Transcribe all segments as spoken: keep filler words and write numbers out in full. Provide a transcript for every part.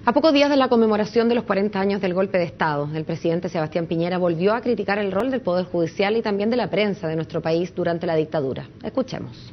A pocos días de la conmemoración de los cuarenta años del golpe de Estado, el presidente Sebastián Piñera volvió a criticar el rol del Poder Judicial y también de la prensa de nuestro país durante la dictadura. Escuchemos.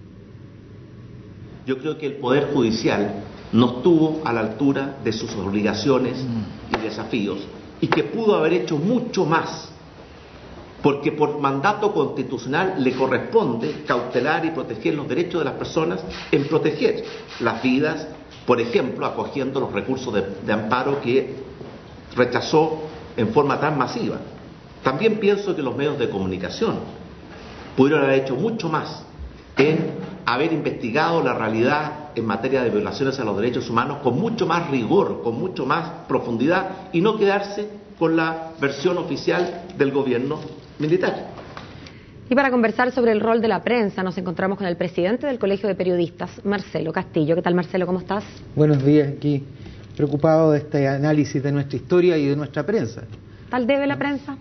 Yo creo que el Poder Judicial no estuvo a la altura de sus obligaciones y desafíos y que pudo haber hecho mucho más, porque por mandato constitucional le corresponde cautelar y proteger los derechos de las personas, en proteger las vidas, por ejemplo, acogiendo los recursos de, de amparo que rechazó en forma tan masiva. También pienso que los medios de comunicación pudieron haber hecho mucho más en haber investigado la realidad en materia de violaciones a los derechos humanos con mucho más rigor, con mucho más profundidad, y no quedarse con la versión oficial del gobierno militar. Y para conversar sobre el rol de la prensa nos encontramos con el presidente del Colegio de Periodistas, Marcelo Castillo. ¿Qué tal, Marcelo? ¿Cómo estás? Buenos días, aquí preocupado de este análisis de nuestra historia y de nuestra prensa. ¿Tal debe la prensa?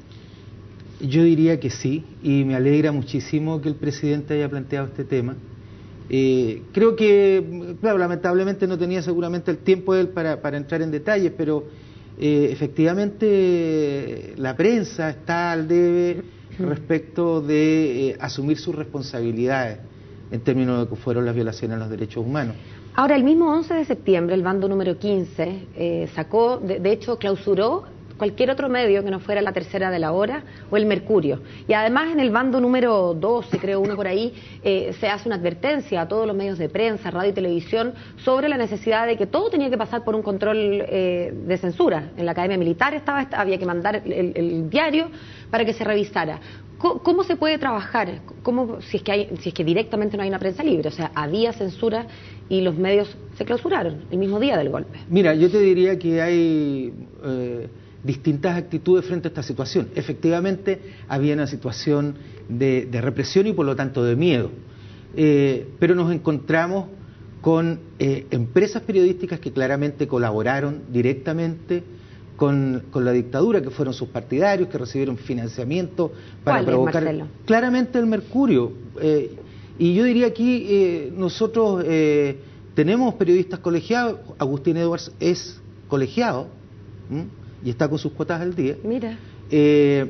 Yo diría que sí, y me alegra muchísimo que el presidente haya planteado este tema. Eh, creo que, claro, lamentablemente no tenía seguramente el tiempo él para, para entrar en detalles, pero eh, efectivamente la prensa está al debe respecto de eh, asumir sus responsabilidades en términos de que fueron las violaciones a los derechos humanos. Ahora, el mismo once de septiembre, el bando número quince eh, sacó, de, de hecho clausuró cualquier otro medio que no fuera La Tercera de la Hora o El Mercurio. Y además en el bando número doce, creo uno por ahí, eh, se hace una advertencia a todos los medios de prensa, radio y televisión, sobre la necesidad de que todo tenía que pasar por un control eh, de censura. En la Academia Militar estaba, había que mandar el, el diario para que se revisara. ¿Cómo, cómo se puede trabajar? ¿Cómo, si es que hay, si es que directamente no hay una prensa libre? O sea, había censura y los medios se clausuraron el mismo día del golpe. Mira, yo te diría que hay Eh... distintas actitudes frente a esta situación. Efectivamente, había una situación de, de represión y por lo tanto de miedo. Eh, pero nos encontramos con eh, empresas periodísticas que claramente colaboraron directamente con, con la dictadura, que fueron sus partidarios, que recibieron financiamiento para ¿Cuál provocar... es, Marcelo? Claramente el Mercurio. Eh, y yo diría aquí, eh, nosotros eh, tenemos periodistas colegiados, Agustín Edwards es colegiado, ¿m? y está con sus cuotas al día. Mira. Eh,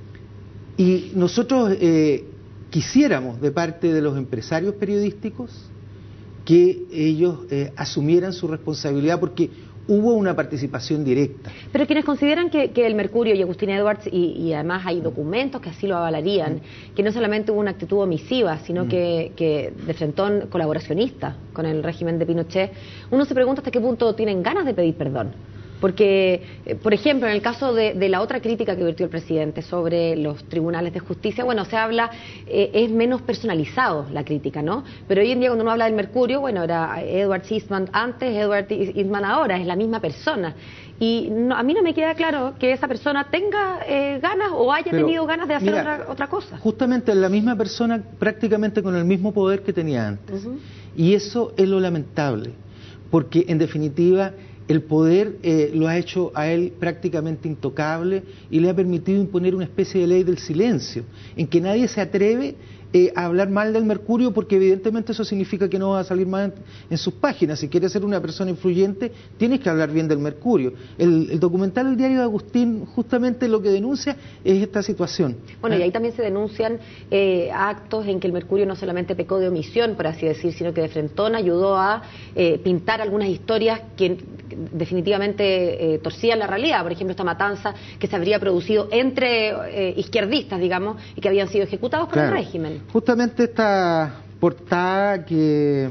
y nosotros eh, quisiéramos, de parte de los empresarios periodísticos, que ellos eh, asumieran su responsabilidad, porque hubo una participación directa. Pero quienes consideran que, que el Mercurio y Agustín Edwards, y, y además hay documentos que así lo avalarían, mm. que no solamente hubo una actitud omisiva, sino mm. que, que de frentón colaboracionista con el régimen de Pinochet, uno se pregunta hasta qué punto tienen ganas de pedir perdón. Porque, eh, por ejemplo, en el caso de, de la otra crítica que vertió el presidente sobre los tribunales de justicia, bueno, se habla, eh, es menos personalizado la crítica, ¿no? Pero hoy en día cuando uno habla del Mercurio, bueno, era Edward Eastman antes, Edward Eastman ahora, es la misma persona. Y no, a mí no me queda claro que esa persona tenga eh, ganas o haya Pero, tenido ganas de hacer mira, otra, otra cosa. Justamente la misma persona prácticamente con el mismo poder que tenía antes. Uh-huh. Y eso es lo lamentable, porque en definitiva el poder eh, lo ha hecho a él prácticamente intocable y le ha permitido imponer una especie de ley del silencio, en que nadie se atreve eh, a hablar mal del Mercurio, porque evidentemente eso significa que no va a salir mal en, en sus páginas. Si quieres ser una persona influyente, tienes que hablar bien del Mercurio. El, el documental El Diario de Agustín justamente lo que denuncia es esta situación. Bueno, y ahí también se denuncian eh, actos en que el Mercurio no solamente pecó de omisión, por así decir, sino que de frentón ayudó a eh, pintar algunas historias que definitivamente eh, torcían la realidad. Por ejemplo, esta matanza que se habría producido entre eh, izquierdistas, digamos, y que habían sido ejecutados por claro. el régimen. Justamente esta portada que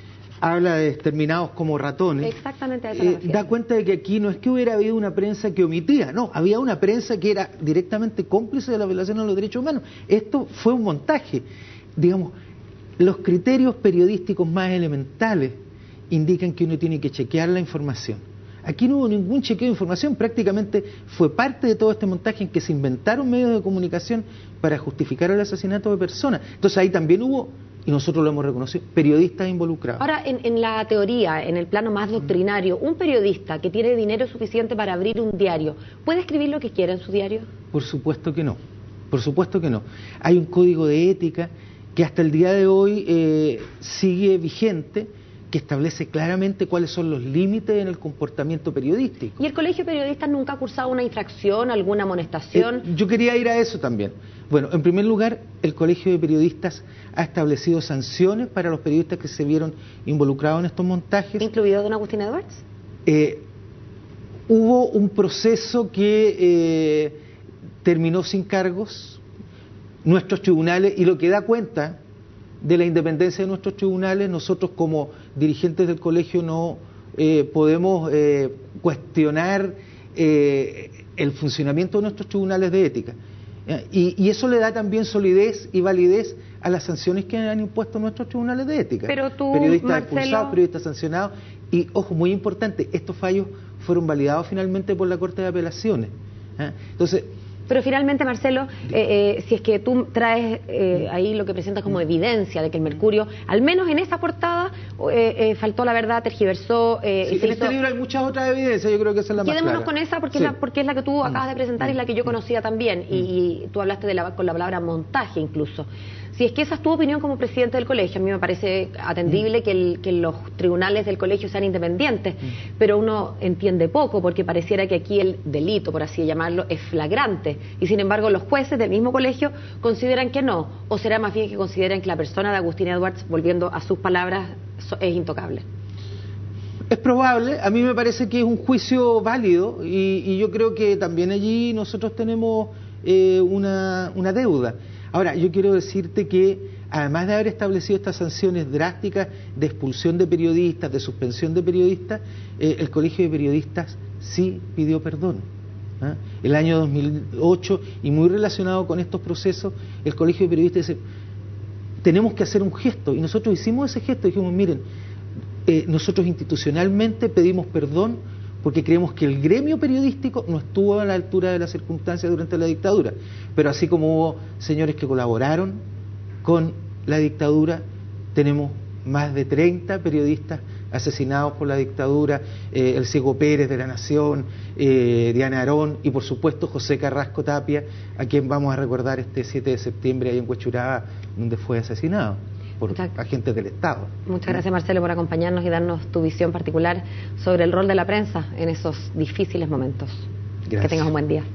habla de exterminados como ratones, exactamente a eso eh, da cuenta de que aquí no es que hubiera habido una prensa que omitía, no, había una prensa que era directamente cómplice de la violación a los derechos humanos. Esto fue un montaje. Digamos, los criterios periodísticos más elementales indican que uno tiene que chequear la información. Aquí no hubo ningún chequeo de información, prácticamente fue parte de todo este montaje en que se inventaron medios de comunicación para justificar el asesinato de personas. Entonces ahí también hubo, y nosotros lo hemos reconocido, periodistas involucrados. Ahora, en, en la teoría, en el plano más doctrinario, ¿un periodista que tiene dinero suficiente para abrir un diario, puede escribir lo que quiera en su diario? Por supuesto que no, por supuesto que no. Hay un código de ética que hasta el día de hoy eh, sigue vigente, que establece claramente cuáles son los límites en el comportamiento periodístico. ¿Y el Colegio de Periodistas nunca ha cursado una infracción, alguna amonestación? Eh, yo quería ir a eso también. Bueno, en primer lugar, el Colegio de Periodistas ha establecido sanciones para los periodistas que se vieron involucrados en estos montajes. ¿Incluido don Agustín Edwards? Eh, hubo un proceso que eh, terminó sin cargos. Nuestros tribunales, y lo que da cuenta de la independencia de nuestros tribunales, nosotros como dirigentes del colegio no eh, podemos eh, cuestionar eh, el funcionamiento de nuestros tribunales de ética. Y, y eso le da también solidez y validez a las sanciones que han impuesto nuestros tribunales de ética. Pero tú, periodistas Marcelo... expulsados, periodistas sancionados, y ojo, muy importante, estos fallos fueron validados finalmente por la Corte de Apelaciones. ¿eh? Entonces... Pero finalmente, Marcelo, eh, eh, si es que tú traes eh, ahí lo que presentas como evidencia de que el Mercurio, al menos en esa portada, eh, eh, faltó la verdad, tergiversó... Eh, sí, se en hizo... este libro hay muchas otras evidencias, yo creo que esa es la más Quedémonos clara. con esa porque, sí. es la, porque es la que tú acabas de presentar y es la que yo conocía también, y, y tú hablaste de la, con la palabra montaje incluso. Si es que esa es tu opinión como presidente del colegio, a mí me parece atendible mm. que, el, que los tribunales del colegio sean independientes, mm. pero uno entiende poco porque pareciera que aquí el delito, por así llamarlo, es flagrante, y sin embargo los jueces del mismo colegio consideran que no, o será más bien que consideran que la persona de Agustín Edwards, volviendo a sus palabras, es intocable. Es probable, a mí me parece que es un juicio válido y, y yo creo que también allí nosotros tenemos eh, una, una deuda. Ahora, yo quiero decirte que, además de haber establecido estas sanciones drásticas de expulsión de periodistas, de suspensión de periodistas, eh, el Colegio de Periodistas sí pidió perdón. ¿eh? El año dos mil ocho, y muy relacionado con estos procesos, el Colegio de Periodistas dice, tenemos que hacer un gesto, y nosotros hicimos ese gesto, dijimos, miren, eh, nosotros institucionalmente pedimos perdón porque creemos que el gremio periodístico no estuvo a la altura de las circunstancias durante la dictadura. Pero así como hubo señores que colaboraron con la dictadura, tenemos más de treinta periodistas asesinados por la dictadura, eh, el Ciego Pérez de La Nación, eh, Diana Arón y por supuesto José Carrasco Tapia, a quien vamos a recordar este siete de septiembre ahí en Huechuraba, donde fue asesinado por Muchas, agentes del Estado. Muchas gracias, Marcelo, por acompañarnos y darnos tu visión particular sobre el rol de la prensa en esos difíciles momentos. Gracias. Que tengas un buen día.